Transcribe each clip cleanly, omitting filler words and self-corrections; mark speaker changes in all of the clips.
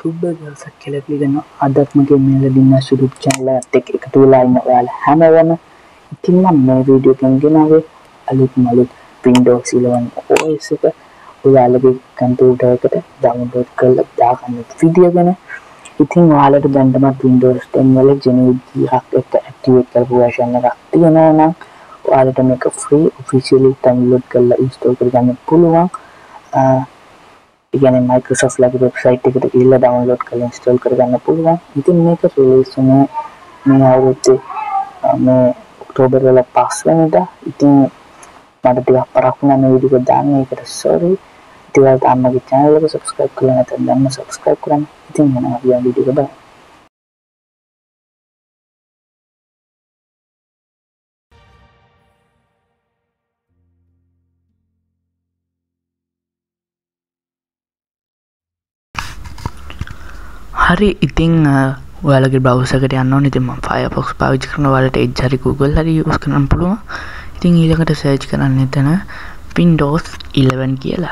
Speaker 1: සුබ දවසක් කියලා පිළිගන්නවා. අදත් මගේ මේ ලිනක්ස් YouTube channel එකත් එක්ක එකතු වෙලා ඉන්න ඔයාලා හැමෝම. ඉතින් මම මේ වීඩියෝ එකෙන් ගෙනාවේ අලුත් Windows 11 OS එක ඔයාලගේ කම්පියුටර් එකට ඩවුන්ලෝඩ් කරලා දාගන්න වීඩියෝ ගැන. ඉතින් ඔයාලට දැනටමත් Windows 10 වල Genesis එකක් ඇක්ටිවේට් කරපු version එකක් තියෙනවා නම් ඔයාලට මේක free officially download කරලා install කරගන්න පුළුවන්. ඉගෙන Microsoft ලගේ වෙබ්සයිට් එකට ගිහිල්ලා download කරලා install කරගන්න පුළුවන්. ඉතින් මේක release වුණේ මේ අවුරුද්දේ මේ ඔක්තෝබර් වල 5 වෙනිදා. ඉතින් මට ටිකක් පරක් වුණා මේ වීඩියෝ එක දාන්න. ඒකට sorry. ඉතින් ඔයාලා තාම මගේ channel එක subscribe කරලා නැත්නම් දැන්ම subscribe කරන්න. ඉතින් මම අපි වීඩියෝ එක බලමු. හරි ඉතින් ඔයාලගේ බ්‍රවුසර් එකට යන්න ඕනේ. ඉතින් මම Firefox පාවිච්චි කරනවා. ඔයාලට Edge හරි Google හරි යූස් කරන්න පුළුවන්. ඉතින් ඊළඟට සර්ච් කරන්න එතන Windows 11 කියලා.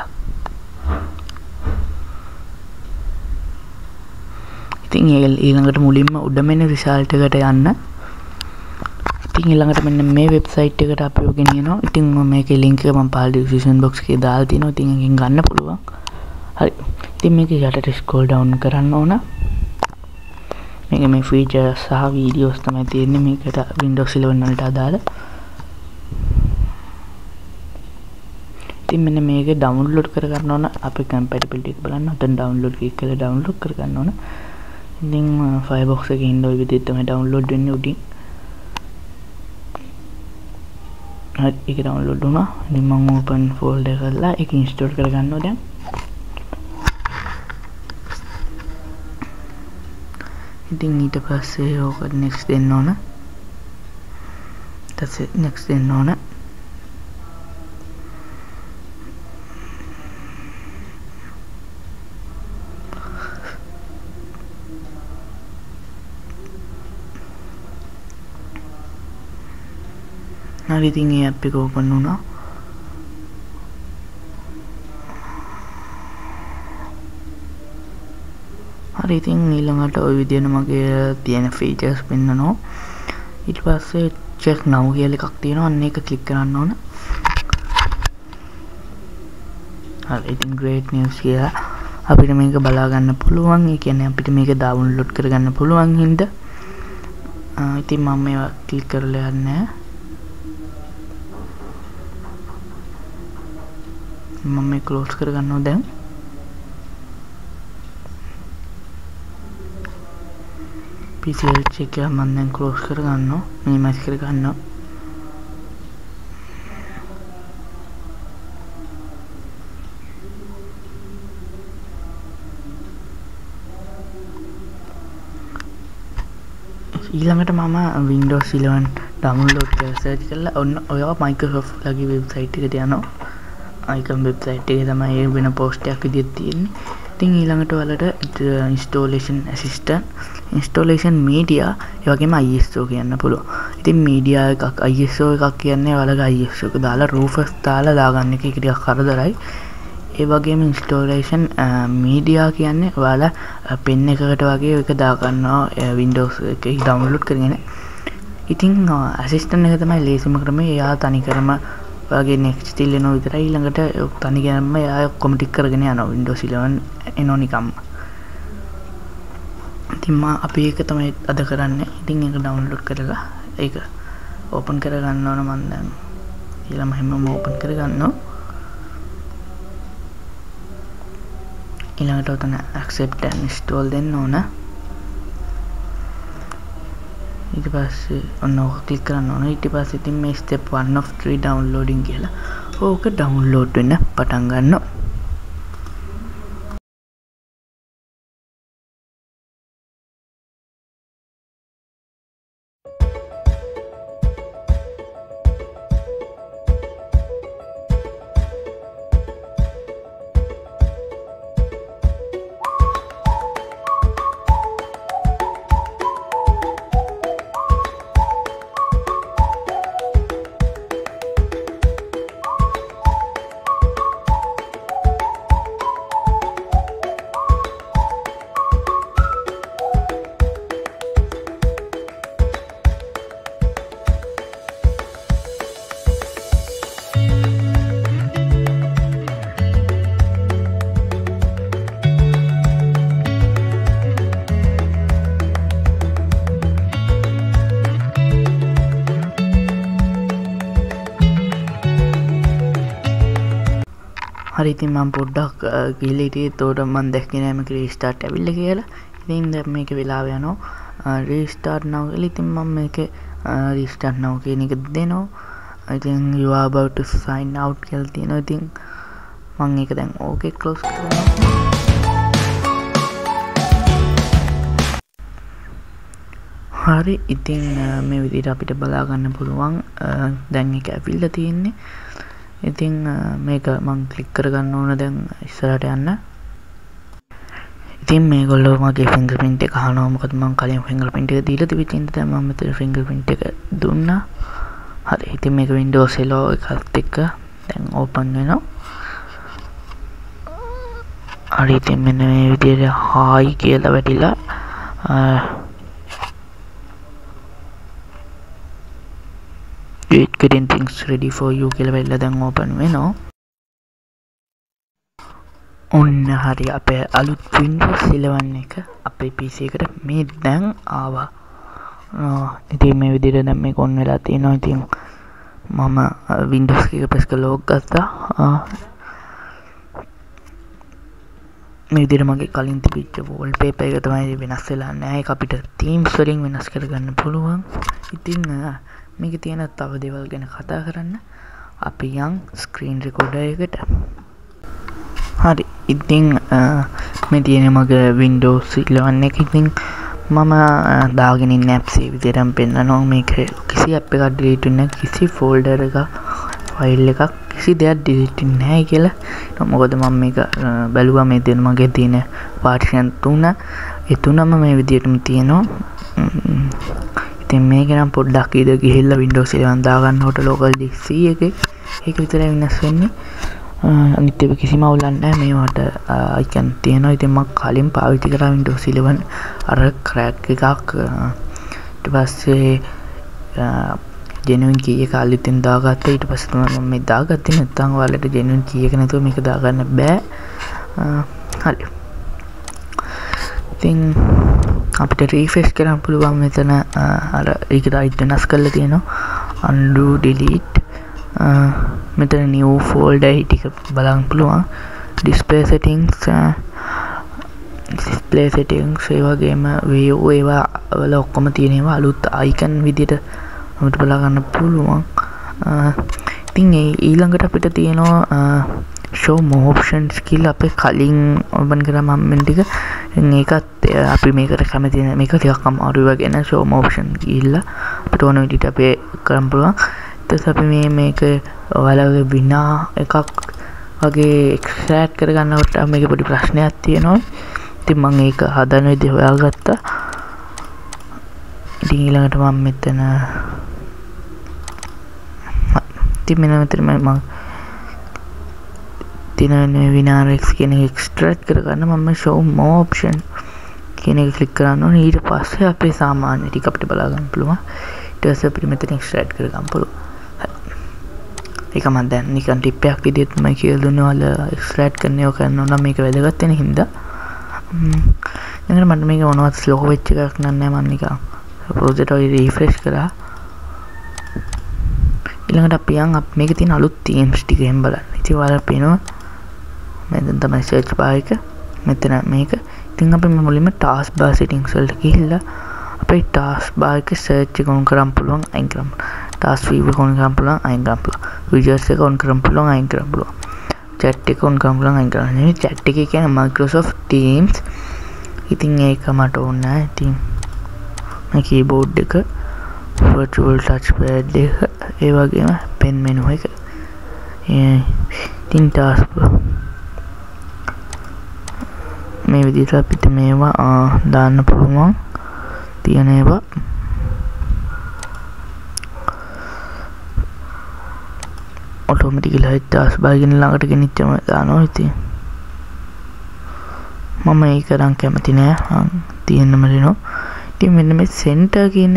Speaker 1: ඉතින් ඊළඟට මුලින්ම උඩම එන රිසල්ට් එකට යන්න. ඉතින් ඊළඟට මෙන්න මේ වෙබ්සයිට් එකට අපිව ගෙනියනවා. ඉතින් මේකේ link එක මම පහළ description box එකේ දාලා තියෙනවා. ඉතින් එකෙන් ගන්න පුළුවන්. හරි. ඉතින් මේක යටට scroll down කරන්න ඕන. මේක මේ features සහ videos තමයි තියෙන්නේ මේකට Windows 11 වලට අදාළ. ඉතින් මෙන්න මේක download කර ගන්න ඕන. අපේ compatibility එක බලන්න. ඔතන download click කරලා download කර ගන්න ඕන. ඉතින් Firefox එකේ ඉන්න ඔය විදිහට තමයි download වෙන්නේ උඩින්. හරි ඒක download වුණා. ඉතින් මම open folder කරලා ඒක install කර ගන්නවා දැන්. ඉතින් ඊට පස්සේ ඕක next දෙන්න ඕන. next දෙන්න ඕන. හරි ඉතින් ඒ app එක open වුණා. හරි ඉතින් ඊළඟට ওই විදිහට මගේ තියෙන features පෙන්නනවා. ඊට පස්සේ check now කියලා එකක් තියෙනවා. අන්න ඒක click කරන්න ඕන. හරි ඉතින් great news කියලා අපිට මේක බලා ගන්න පුළුවන්. ඒ කියන්නේ අපිට මේක download කරගන්න පුළුවන් හින්දා ඉතින් මම මේවා click කරලා යන්නේ. මම මේ close කරගන්නවා දැන්. PC check එක මම දැන් close කරගන්නවා. minimize කරගන්නවා. ඊළඟට මම Windows 11 download කරලා search කරලා ඔන්න ඔයව Microsoft ලගේ website එකට යනවා. icon website එකේ තමයි ඒ වෙන post එකක් විදිහට තියෙන්නේ. ඉතින් ඊළඟට ඔයාලට installation assistant, installation media, ඒ වගේම ISO කියන්න පුළුවන්. ඉතින් media එකක් ISO එකක් කියන්නේ ඔයාලගේ ISO එක දාලා Rufus දාලා දාගන්න එක ටිකක් කරදරයි. ඒ වගේම installation media කියන්නේ ඔයාලා pen එකකට වගේ එක දා ගන්නවා Windows එකේ download කරගෙන. ඉතින් assistant එක තමයි ලේසිම ක්‍රමය. එයා තනිකරම ඔයාගේ next still එනවා විතරයි. ඊළඟට තනිකරම එයා ඔක්කොම ටික කරගෙන යනවා Windows 11 එනෝ නිකම්ම. ඉතින් අපි ඒක තමයි අද කරන්නේ. ඉතින් ඒක download කරලා ඒක open කර ගන්න ඕන. මම දැන් ඊළම හැමෝම open කර ගන්නවා. ඊළඟට උතන accept and install දෙන්න ඕන. ඊට පස්සේ ඔන්න ඕක ක්ලික් කරන්න ඕන. ඊට පස්සේ ඉතින් මේ step 1 of 3 downloading කියලා ඕක download වෙන්න පටන් ගන්නවා. හරි ඉතින් මම පොඩ්ඩක් ගිහලා හිටියේ. එතකොට මම දැක්කේ නෑ මේක රීස්ටාර්ට් ඇවිල්ලා කියලා. ඉතින් දැන් මේක වෙලාව යනවා රීස්ටාර්ට් now කියලා. ඉතින් මම මේක රීස්ටාර්ට් now කියන එක දෙනවා. ඉතින් you are about to sign out කියලා තියෙනවා. ඉතින් මම ඒක දැන් ඕකේ ක්ලෝස් කරනවා. හරි ඉතින් මේ විදිහට අපිට බලා ගන්න පුළුවන් දැන් ඒක ඇවිල්ලා තියෙන්නේ. ඉතින් මේක මම ක්ලික් කරගන්න ඕන දැන් ඉස්සරහට යන්න. ඉතින් මේගොල්ලෝ මගේ ෆින්ගර්ප්‍රින්ට් එක අහනවා. මොකද මම කලින් ෆින්ගර්ප්‍රින්ට් එක දීලා තිබිච්ච ඉඳන් දැන් මම මෙතන ෆින්ගර්ප්‍රින්ට් එක දුන්නා. හරි ඉතින් මේක Windows Hello එකත් එක්ක දැන් ඕපන් වෙනවා. හරි ඉතින් මෙන්න මේ විදිහට හායි කියලා වැටිලා getting things ready for you කියලා වෙලා දැන් ඕපන් වෙනවා. ඔන්න හරි අපේ අලුත් Windows 11 එක අපේ PC එකට මේ දැන් ආවා. ඉතින් මේ විදිහට දැන් මේක ඔන් වෙලා තියෙනවා. ඉතින් මම Windows එක ප්‍රෙස් කරලා ලොග් ගත්තා. මේ විදිහට මගේ කලින් තිබිච්ච wallpaper එක තමයි වෙනස් වෙලා නැහැ. ඒක අපිට themes වලින් වෙනස් කරගන්න පුළුවන්. ඉතින් මේක තියෙන තව දේවල් ගැන කතා කරන්න අපි යන් ස්ක්‍රීන් රෙකෝඩර් එකට. හරි ඉතින් මේ තියෙන මගේ Windows 11 එක. ඉතින් මම දාගෙන ඉන්න apps ඒ විදිහටම පෙන්නනවා. මේක කිසි app එකක් delete වෙන්නේ නැහැ. කිසි folder එකක් file එකක් කිසි දෙයක් delete වෙන්නේ නැහැ කියලා. මොකද මම මේක බැලුවා මේ දෙන මගේ තියෙන partition 3 ඒ තුනම මේ විදිහටම තියෙනවා. ඉතින් මේක නම් පොඩ්ඩක් ඉද ගිහිල්ලා Windows 11 දාගන්නකොට local disk C එකේ ඒක විතරයි වෙනස් වෙන්නේ. අනිත් ඒවා කිසිම අවුලක් නැහැ. මේවට icon තියෙනවා. ඉතින් මම කලින් පාවිච්චි කරා Windows 11 අර crack එකක් ඊට පස්සේ genuine key එක අලුතින් දාගත්තා. ඊට පස්සේ තමයි මම මේ දාගත්තේ. නැත්නම් ඔයාලට genuine key එක නැතුව මේක දාගන්න බෑ. හරි ඉතින් අපිට රීෆ්‍රෙෂ් කරන්න පුළුවන්. මෙතන අර ඒක රයිට් වෙනස් කරලා තියෙනවා. undo delete මෙතන new folder ටික බලන්න පුළුවන්. display settings ඒ වගේම view ඒවා වල ඔක්කොම තියෙනවා. අලුත් icon විදිහට අපිට බලා ගන්න පුළුවන්. ඉතින් ඊළඟට අපිට තියෙනවා show more options කියලා අපේ කලින් ඕපන් කරා මම මෙන්න ටික. ඒකත් අපි මේකට කැමති නැහැ. මේක ටිකක් අමාරුයි වගේ නේ. show more option ගිහිල්ලා අපිට ඕන විදිහට අපේ කරන්න පුළුවන්. ඊට පස්සේ අපි මේක ඔයාලගේ විනා එකක් වගේ එක්ස්ට්‍රැක්ට් කරගන්නකොට මේක පොඩි ප්‍රශ්නයක් තියෙනවා. ඉතින් මම ඒක හදන විදිහ හොයාගත්තා. ඉතින් ඊළඟට මම මෙතන ඉතින් මෙතන මම තියෙන විනාරෙක් කියන එක එක්ස්ට්‍රැක්ට් කරගන්න මම show more option කියන එක ක්ලික් කරන්න ඕනේ. ඊට පස්සේ අපේ සාමාන්‍ය ටික අපිට බලා ගන්න පුළුවන්. ඊට පස්සේ අපිට මෙතන එක්ස්ට්‍රැක්ට් කරගන්න පුළුවන්. ඒක මම දැන් නිකන් ටිප් එකක් විදිහට මම කියලා දුන්නා. ඔයාලා එක්ස්ට්‍රැක්ට් කරනවා කරනවා නම් මේක වැදගත් වෙන හින්දා. ඊළඟට මට මේක මොනවද ස්ලෝ වෙච්ච එකක් නෑ. මම නිකන් ප්‍රොජෙක්ට් එක රීෆ්‍රෙෂ් කරා. ඊළඟට අපි යන් මේක තියෙන අලුත් themes ටික එහෙම බලන්න. ඉතින් ඔයාලා පේනවා මෙතන තමයි search bar එක. මෙතන මේක. ඉතින් අපි මුලින්ම task bar settings වලට ගිහිල්ලා අපේ task bar එකේ search එක on කරන්න පුළුවන් අයින් කරන්න. task view එක on කරන්න පුළුවන් අයින් කරන්න පුළුවන්. widgets එක on කරන්න පුළුවන් අයින් කරන්න පුළුවන්. chat එක on කරන්න පුළුවන් අයින් කරන්න. මේ chat එකේ කියන්නේ Microsoft Teams. ඉතින් ඒක මට ඕන නැහැ. ඉතින් මේ keyboard එක virtual touchpad එක ඒ වගේම pen menu එක ඉතින් task මේ විදිහට අපිට මේවා දාන්න පුළුවන් තියෙන ඒවා. ඔටෝමැටිකලි task bar එක ළඟට ගෙනිච්චම දානවා. ඉතින් මම ඒක නම් කැමති නෑ. තියෙන්නම දෙනවා. ඉතින් මෙන්න මේ center කියන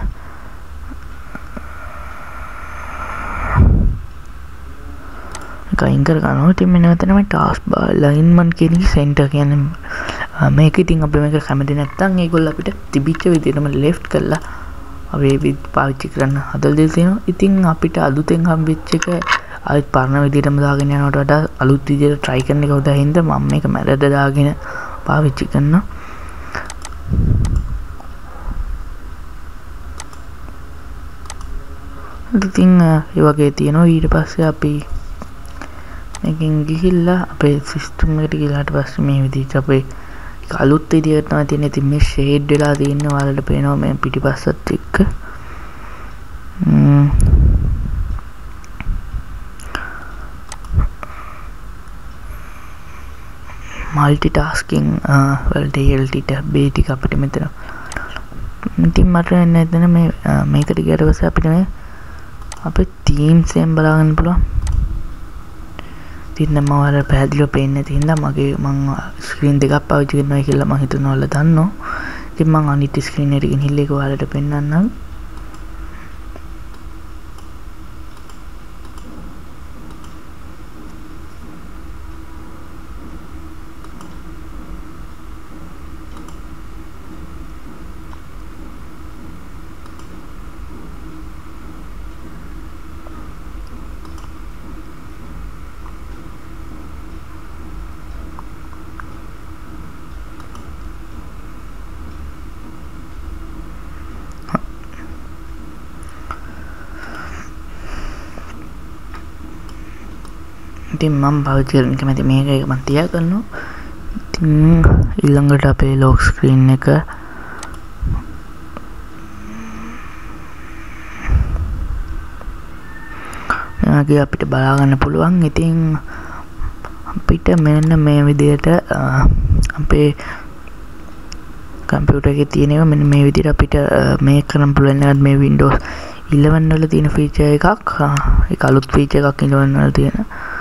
Speaker 1: කයින් කර ගන්නවා. ඉතින් මෙන්න මෙතන මේ task bar alignment කියන එක center කියන්නේ මේක. ඉතින් අපි මේක කැමති නැත්නම් ඒගොල්ලෝ අපිට තිබිච්ච විදිහටම left කරලා අපි පාවිච්චි කරන්න හදලා දෙලා තියෙනවා. ඉතින් අපිට අලුතෙන් හම්බෙච්ච එක ආයෙත් පරණ විදිහටම දාගෙන යනවට වඩා අලුත් විදිහට try කරන එක උදා හින්දා මම මේක මැදට දාගෙන පාවිච්චි කරනවා. ඉතින් ඒ වගේ තියෙනවා. ඊට පස්සේ අපි මේකෙන් ගිහිල්ලා අපේ සිස්ටම් එකට ගිහලාට පස්සේ මේ විදිහට අපේ අලුත් විදිහට තමයි තියෙන්නේ. ඉතින් මේ ෂේඩ් වෙලා තියෙන්නේ ඔයාලට පේනවා මේ පිටිපස්සත් එක්ක. මල්ටිටාස්කින් වලට ALT tab ඒ ටික අපිට මෙතන. ඉතින් මට එතන මේකට ගියට පස්සේ අපිට මේ අපේ තීම්ස් එකෙන් බලාගන්න පුළුවන්. ඉතින් මම ඔයාලට පැහැදිලිව පේන්නේ නැති හින්දා මම ස්ක්‍රීන් දෙකක් පාවිච්චි කරනවා කියලා මම හිතනවා ඔයාලා දන්නවා. ඉතින් මම අනිත් ස්ක්‍රීන් එකට ගිහිල්ලා ඒක ඔයාලට පෙන්නන්නම්. ඉතින් මම පාවිච්චි කරන කැමති මේක මම තියා ගන්නවා. ඉතින් ඊළඟට අපේ ලොක් ස්ක්‍රීන් එක මෙයාගේ අපිට බලා ගන්න පුළුවන්. ඉතින් අපිට මෙන්න මේ විදිහට අපේ කම්පියුටර් එකේ තියෙනවා මෙන්න මේ විදිහට අපිට මේක කරන්න පුළුවන්. නේද මේ Windows 11 වල තියෙන ෆීචර් එකක්. ඒක අලුත් ෆීචර් එකක් 11 වල තියෙන.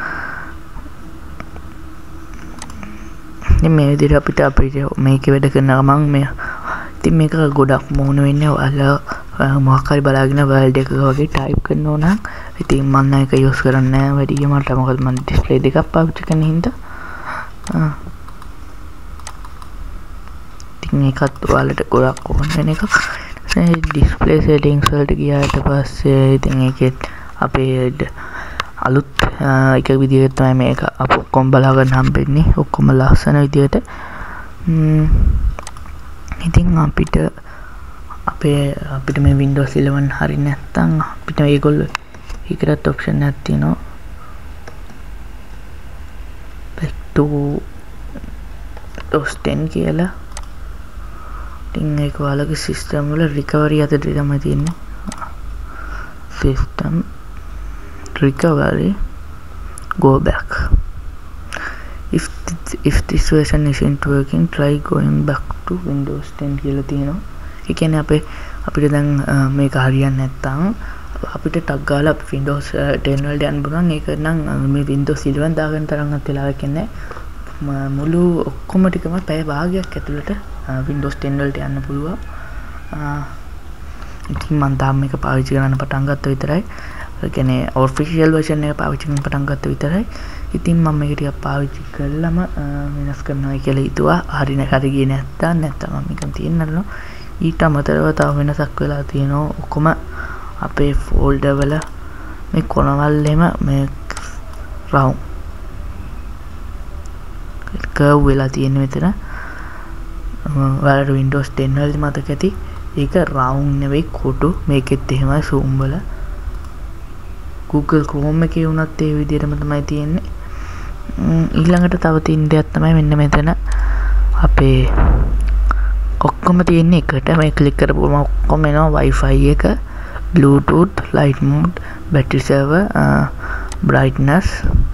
Speaker 1: මේ විදිහට අපිට මේකේ වැඩ කරන ගමන් මේ ඉතින් මේක ගොඩක් මොන වෙන්නේ ඔයාලා මොකක් හරි බලාගෙන වර්ල්ඩ් එකක වගේ ටයිප් කරනවා නම් ඉතින් මම නම් ඒක යූස් කරන්නේ නැහැ වැඩිය මට මොකද මම ඩිස්ප්ලේ දෙකක් පාවිච්චි කරන හින්දා ඉතින් ඒකත් ඔයාලට ගොඩක් ඕන වෙන එකක්. ඩිස්ප්ලේ සෙටින්ග්ස් වලට ගියාට පස්සේ ඉතින් ඒකෙත් අපේ අලුත් එක විදිහට තමයි මේක අප ඔක්කොම බලා ගන්න හම්බෙන්නේ. ඔක්කොම ලස්සන විදිහට. ඉතින් අපිට මේ Windows 11 හරි නැත්නම් අපිට ඒගොල්ලෝ ඒකටත් ඔප්ෂන් එකක් තියෙනවා. back to Windows 10 කියලා. ඉතින් ඒක ඔයාලගේ සිස්ටම් වල recovery අතට තමයි තියෙන්නේ. system recovery go back. If this version isn't working, try going back to Windows 10 කියලා තියෙනවා. ඒ කියන්නේ අපිට දැන් මේක හරියන්නේ නැත්නම් අපිට ටක් ගාලා Windows 10 වලට යන්න පුළුවන්. ඒක නම් මේ Windows 11 දාගන්න තරම්වත් වෙලාවක් නැහැ. මුළු ඔක්කොම ටිකම පැය භාගයක් ඇතුළත Windows 10 වලට යන්න පුළුවන්. ඉතින් මම තාම මේක පාවිච්චි කරන්න පටන් ගත්තා විතරයි. ඒ කියන්නේ official version එක පාවිච්චි කරන්න පටන් ගත්තා විතරයි. ඉතින් මම මේක ටිකක් පාවිච්චි කළාම වෙනස් කරනවා කියලා හිතුවා. හරි ගියේ නැත්තම් මම නිකන් තියෙන්නලු. ඊට අමතරව තව වෙනසක් වෙලා තියෙනවා. ඔක්කොම අපේ ෆෝල්ඩර් වල මේ කොනවල්ෙම මේ රවුම් කර්ව් වෙලා තියෙන මෙතන. ඔයාලට Windows 10 වලදී මතක ඇති. ඒක රවුම් නෙවෙයි කොටු. මේකෙත් එහෙමයි zoom වල. Google Chrome එකේ වුණත් ඒ විදිහටම තමයි තියෙන්නේ. ඊළඟට තව තියෙන දෙයක් තමයි මෙන්න මෙතන අපේ ඔක්කොම තියෙන්නේ එකට. මේ ක්ලික් කරපුවම ඔක්කොම එනවා Wi-Fi එක, Bluetooth, light mode, battery saver, brightness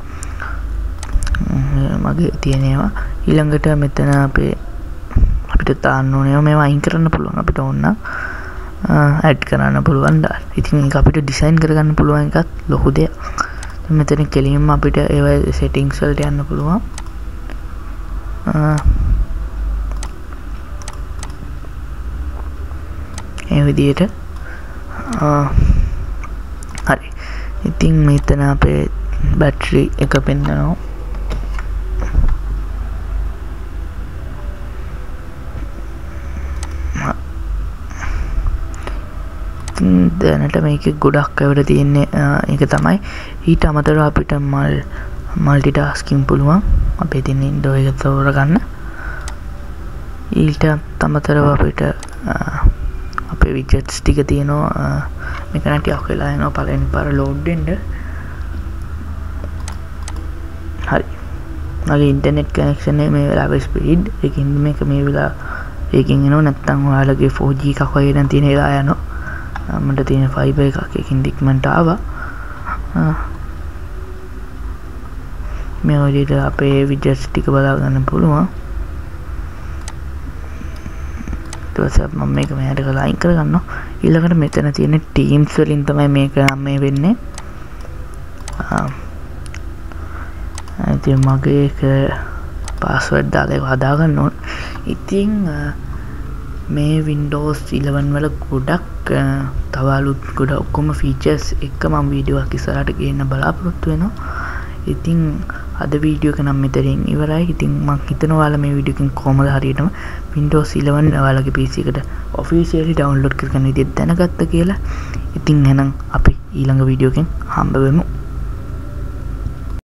Speaker 1: මගේ තියෙනවා. ඊළඟට මෙතන අපිට තාන්න ඕනේ මේවා අයින් කරන්න පුළුවන්. අපිට ඕන නම් ඇඩ් කරන්න පුළුවන්. ඉතින් ඒක අපිට ඩිසයින් කරගන්න පුළුවන් එකත් ලොකු දෙයක්. මෙතන කෙලින්ම අපිට ඒවා සෙටින්ග්ස් වලට යන්න පුළුවන්. ඒ විදිහට හරි. ඉතින් මෙතන අපේ බැටරි එක පෙන්නනවා. දැනට මේකේ ගොඩක් ඇවිල්ලා තියෙන්නේ ඒක තමයි. ඊට අමතරව අපිට මල්ටි ටාස්කින් පුළුවන් අපේ තියෙන වින්ඩෝ එක තෝරගන්න. ඊට අමතරව අපිට අපේ විජෙට්ස් ටික තියෙනවා. මේක නම් ටිකක් වෙලා යනවා පළවෙනි පාර ලෝඩ් වෙන්න. හරි. මගේ ඉන්ටර්නෙට් කනෙක්ෂන් එක මේ වෙලාවේ ස්පීඩ් එකකින් මේක මේ වෙලාව ඒකෙන් එනවා. නැත්නම් ඔයාලගේ 4G එකක් වගේ නම් තියෙන වෙලාව යනවා. මට තියෙන ෆයිබර් එකක් එකකින් ඉක්මනට ආවා. මේ වගේ අපේ විජෙට්ස් ටික බලා ගන්න පුළුවන්. මම මේක මෙයාට කරලා අයින් කරගන්නවා. ඊළඟට මෙතන තියෙන ටීම්ස් වලින් තමයි මේක මේ වෙන්නේ. ඉතින් මගේ ඒක පාස්වර්ඩ් දාලා ඒක හදා ගන්න ඕන. ඉතින් මේ Windows 11 වල ගොඩක් තව අලුත් ගොඩ ඔක්කොම ෆීචර්ස් එක මම වීඩියෝ එකක් ඉස්සරහට ගේන්න බලාපොරොත්තු වෙනවා. ඉතින් අද වීඩියෝ එක නම් මෙතනින් ඉවරයි. ඉතින් මම හිතනවා ඔයාලා මේ වීඩියෝ එකෙන් කොහමද හරියටම Windows 11 ඔයාලගේ PC එකට ඔෆිෂියලි ඩවුන්ලෝඩ් කරගන්න විදිහ දැනගත්ත කියලා. ඉතින් එහෙනම් අපි ඊළඟ වීඩියෝ එකෙන් හම්බ වෙමු.